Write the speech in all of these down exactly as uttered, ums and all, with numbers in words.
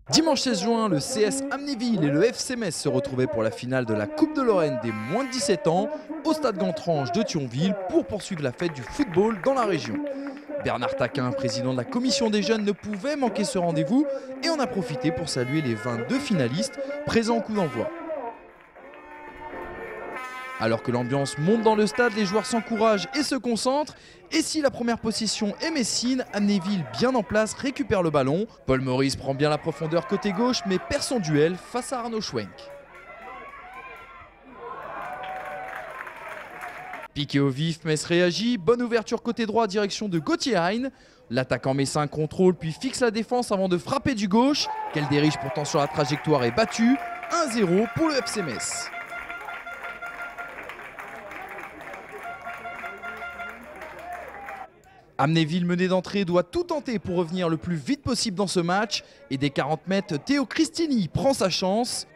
Dimanche seize juin, le C S Amnéville et le F C Metz se retrouvaient pour la finale de la Coupe de Lorraine des moins de dix-sept ans au stade Gantrange de Thionville pour poursuivre la fête du football dans la région. Bernard Taquin, président de la commission des jeunes, ne pouvait manquer ce rendez-vous et en a profité pour saluer les vingt-deux finalistes présents au coup d'envoi. Alors que l'ambiance monte dans le stade, les joueurs s'encouragent et se concentrent. Et si la première possession est messine, Amnéville, bien en place, récupère le ballon. Paul Maurice prend bien la profondeur côté gauche, mais perd son duel face à Arnaud Schwenk. Piqué au vif, Metz réagit. Bonne ouverture côté droit, direction de Gauthier Hein. L'attaquant messin contrôle puis fixe la défense avant de frapper du gauche. Quel dirige pourtant sur la trajectoire est battu. un zéro pour le F C Metz. Amnéville, mené d'entrée, doit tout tenter pour revenir le plus vite possible dans ce match. Et dès quarante mètres, Théo Cristini prend sa chance.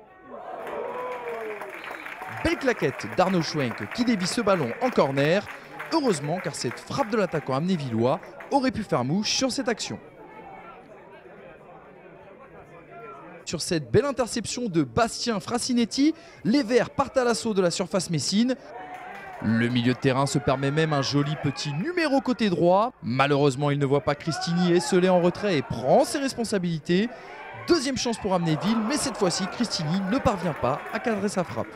Belle claquette d'Arnaud Schwenk qui dévie ce ballon en corner. Heureusement, car cette frappe de l'attaquant amnévillois aurait pu faire mouche sur cette action. Sur cette belle interception de Bastien Frassinetti, les Verts partent à l'assaut de la surface messine. Le milieu de terrain se permet même un joli petit numéro côté droit. Malheureusement, il ne voit pas Cristini esselé en retrait et prend ses responsabilités. Deuxième chance pour Amnéville, mais cette fois-ci, Cristini ne parvient pas à cadrer sa frappe.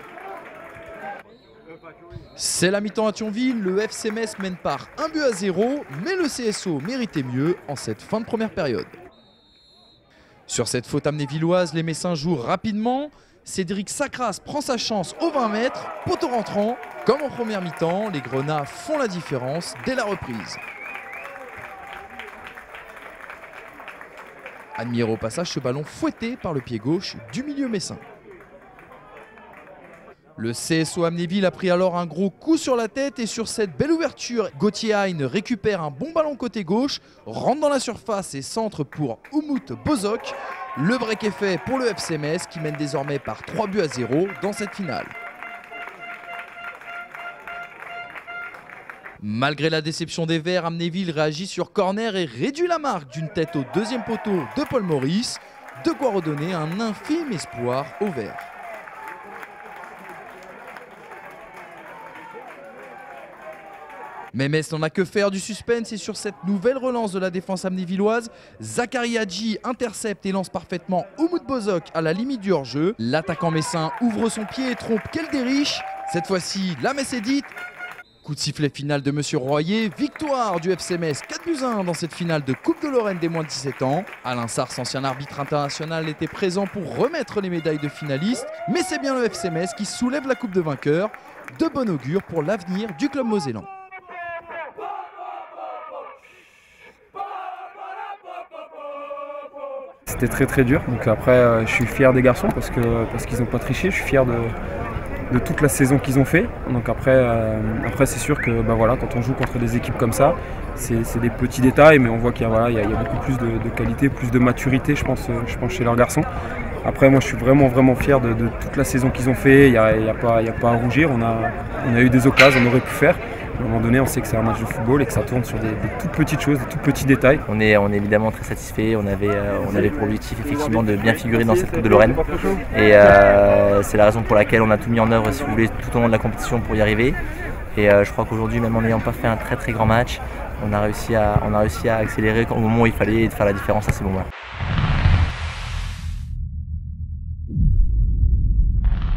C'est la mi-temps à Thionville, le F C Metz mène par un but à zéro, mais le C S O méritait mieux en cette fin de première période. Sur cette faute amnévilloise, les Messins jouent rapidement. Cédric Sacras prend sa chance aux vingt mètres, poteau rentrant. Comme en première mi-temps, les Grenats font la différence dès la reprise. Admire au passage ce ballon fouetté par le pied gauche du milieu messin. Le C S O Amnéville a pris alors un gros coup sur la tête et sur cette belle ouverture, Gauthier Hein récupère un bon ballon côté gauche, rentre dans la surface et centre pour Umut Bozok. Le break est fait pour le F C Metz qui mène désormais par trois buts à zéro dans cette finale. Malgré la déception des Verts, Amnéville réagit sur corner et réduit la marque d'une tête au deuxième poteau de Paul Maurice. De quoi redonner un infime espoir aux Verts. Mais Metz n'en a que faire du suspense et sur cette nouvelle relance de la défense amnévilloise, Zachary Hadji intercepte et lance parfaitement Umut Bozok à la limite du hors-jeu. L'attaquant messin ouvre son pied et trompe Kelderich. Cette fois-ci, la messe est dite. Coup de sifflet final de Monsieur Royer, victoire du F C Metz quatre buts à un dans cette finale de Coupe de Lorraine des moins de dix-sept ans. Alain Sars, ancien arbitre international, était présent pour remettre les médailles de finalistes. Mais c'est bien le F C Metz qui soulève la coupe de vainqueur. De bon augure pour l'avenir du club mosellan. C'était très très dur, donc après euh, je suis fier des garçons parce que parce qu'ils n'ont pas triché, je suis fier de, de toute la saison qu'ils ont fait. Donc après, euh, après c'est sûr que bah voilà, quand on joue contre des équipes comme ça, c'est des petits détails, mais on voit qu'il y, voilà, y, y a beaucoup plus de, de qualité, plus de maturité je pense, je pense chez leurs garçons. Après moi je suis vraiment vraiment fier de, de toute la saison qu'ils ont fait, il n'y a, y a, pas, y a pas à rougir, on a, on a eu des occasions, on aurait pu faire. À un moment donné, on sait que c'est un match de football et que ça tourne sur des, des toutes petites choses, des tout petits détails. On est, on est évidemment très satisfait. On avait, euh, on avait pour objectif effectivement de bien figurer dans cette Coupe de Lorraine. Et euh, c'est la raison pour laquelle on a tout mis en œuvre, si vous voulez, tout au long de la compétition pour y arriver. Et euh, je crois qu'aujourd'hui, même en n'ayant pas fait un très très grand match, on a réussi à, on a réussi à accélérer au moment où il fallait faire la différence à ces moments-là.